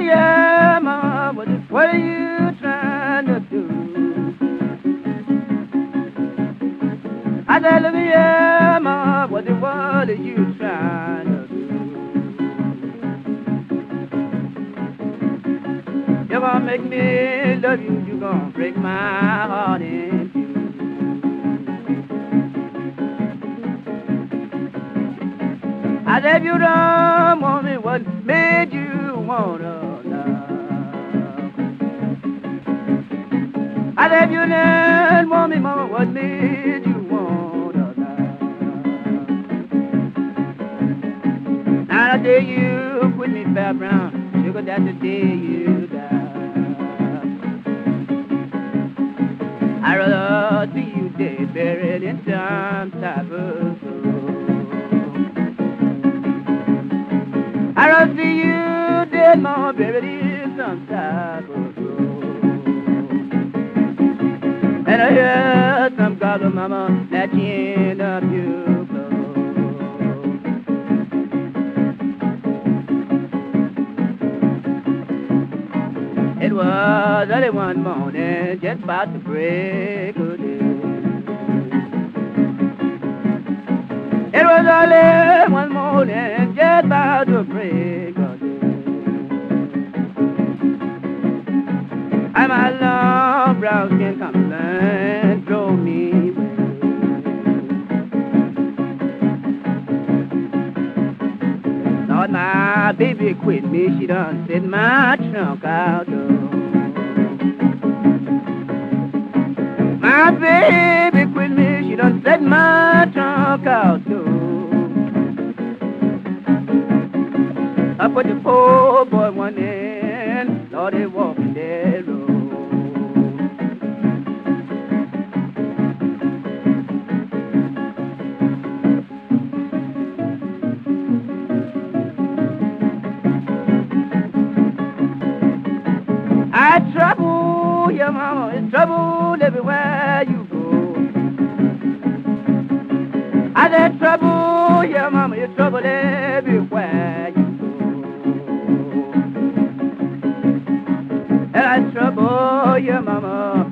yeah, mama, what are you trying to do? I said, look here, mama, what are you trying to do? You're gonna make me love you, you're gonna break my heart in two. I said, if you don't want me, what made you wanna love? I said, if you didn't want me, mama, what made you wanna love? Now the day you quit me, fair brown, sugar, that's the day you die. I'd rather see you dead, buried in some type of soul. I'd rather see you dead, mama, buried in some type of soul. And I hear some gobble, mama, snatching up your clothes. It was early one morning, just about to break of day. It was early one morning, just about to break of day. And my long brown skin complaint drove me away. Lord, my baby quit me, she done set my trunk out door. My baby quit me, she done set my trunk out door. I put the poor boy one in, Lord, he walking that road. I trouble your mama, it's trouble everywhere you go. I said trouble your mama, it's trouble everywhere you go. And I trouble your mama,